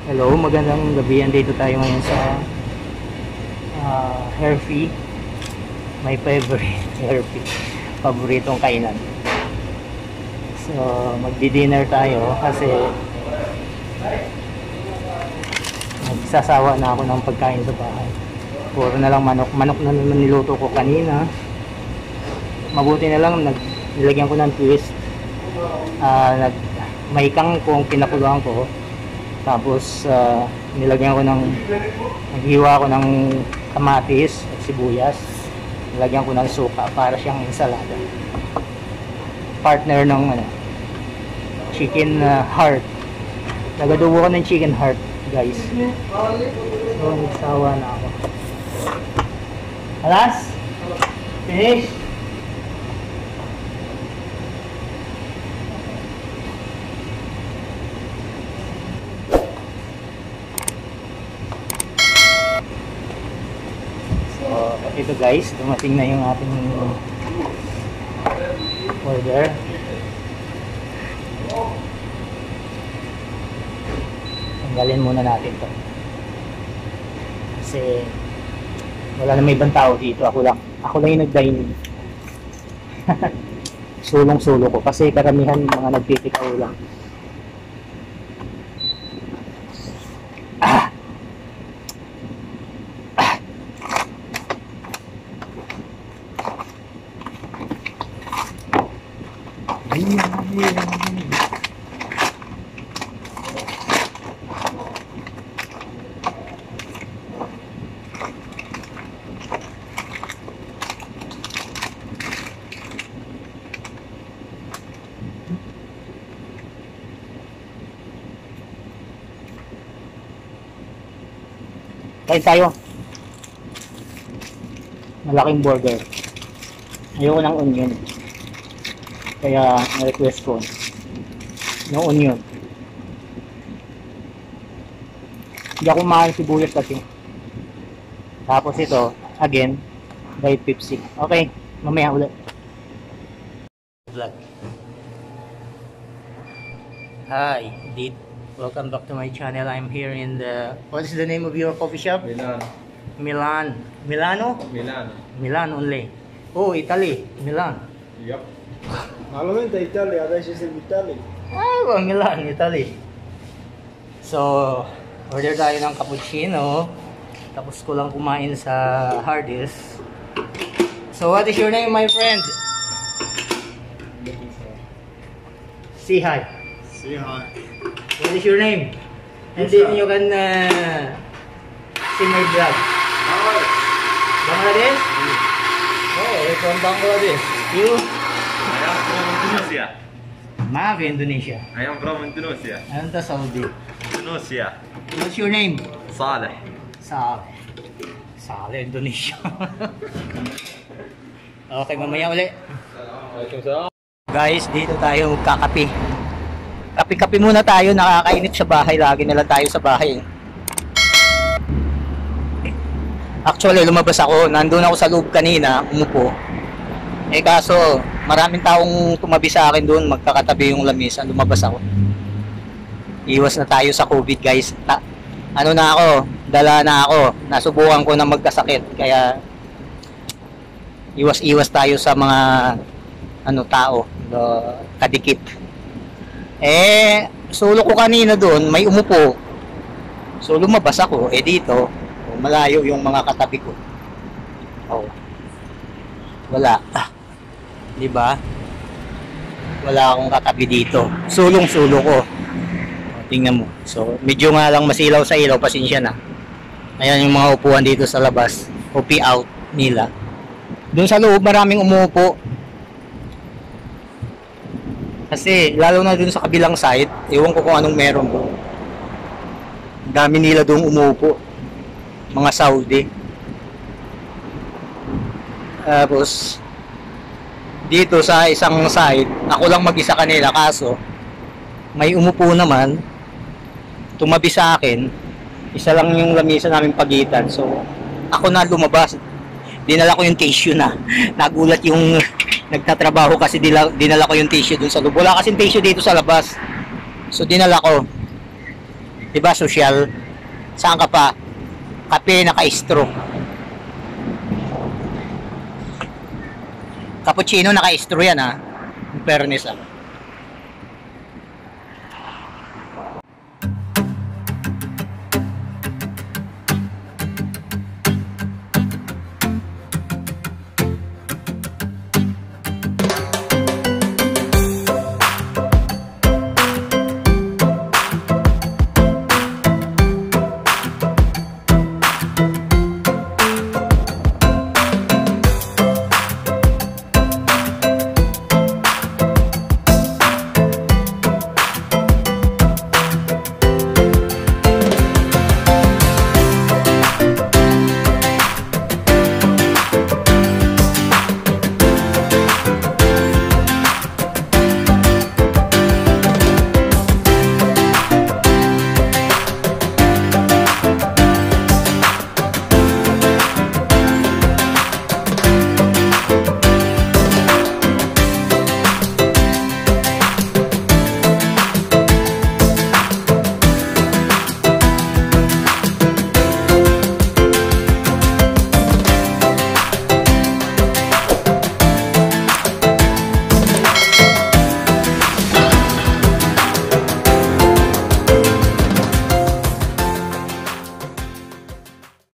Hello, magandang gabi. Andito tayo ngayon sa Herfy. My favorite Herfy. Paboritong kainan. So, magdi-dinner tayo kasi nagsasawa na ako ng pagkain sa bahay. Puro na lang manok. Manok na naman niluto ko kanina. Mabuti na lang nilagyan ko ng twist. May kangkong pinakuluan ko. Tapos nilagyan ko naghiwa ko ng kamatis at sibuyas. Nilagyan ko ng suka para siyang ensalada. Partner ng chicken heart. Nagadubo ko ng chicken heart, guys. So, nagsawa na ako. Alas? Finish? Ito guys, dumating na yung ating order. Tanggalin muna natin to kasi wala na may ibang tao dito. Ako lang yung nag-dining. Sulong-sulo ko kasi karamihan mga nagtitikaw lang. Kain tayo. Malaking burger. Ayoko ng onion. Kaya na-request ko no onion. Hindi ako mahal sibuyas kasi. Tapos ito, again, by Pepsi. Okay, mamaya ulit. Vlog. Hi, welcome back to my channel. I'm here in the, what is the name of your coffee shop? Milano. Milano? Milan only. Oh, Italy. Milan. Yep. Normalmente Italia, adesso è in Italia. Ah, Milan, Italy. So, order tayo ng cappuccino. Tapos ko lang kumain sa Hardee's. So, what is your name, my friend? Say hi. Say hi. What is your name? And then you can see my vlog. Bangladesh? Oh, you're from Bangladesh. You? I am from Indonesia. Maaf, Indonesia. I am from Indonesia. Ano to, Saudi? Indonesia. What's your name? Saleh. Saleh, Indonesia. Okay, mamaya uli. Guys, dito tayo magkakape. Kape-kape muna tayo, nakakainit sa bahay. Lagi na lang tayo sa bahay. Actually, lumabas ako. Nandun ako sa loob kanina, umupo. Eh kaso, maraming taong tumabi sa akin doon, magkakatabi yung lamisa. Lumabas ako. Iwas na tayo sa COVID, guys. Ano na ako, dala na ako. Nasubukan ko na magkasakit. Kaya, iwas-iwas tayo sa mga tao, kadikit. Eh, solo ko kanina doon, may umupo. So, lumabas ako. Eh dito, malayo yung mga katabi ko. Oh. Wala. Di ba? Wala akong katabi dito. Sulong-sulo ko. Tingnan mo. So, medyo nga lang masilaw sa ilaw, pasensya na. Ayan yung mga upuan dito sa labas. Coffee out nila. Doon sa loob, maraming umuupo. Kasi, lalo na doon sa kabilang side, ewan ko kung anong meron doon. Dami nila doon umuupo. Mga Saudi. Tapos dito sa isang side, ako lang mag-isa kanila, kaso may umupo naman tumabi sa akin. Isa lang yung lamisa namin pagitan. So ako na lumabas. Dinala ko yung tissue na. Nagulat yung nagtatrabaho kasi dinala ko yung tissue dun sa loob. Wala kasing tissue dito sa labas. So dinala ko. Diba, social? Saan ka pa? Kape naka-istro. Cappuccino naka-istro yan, ha? In fairness, ha?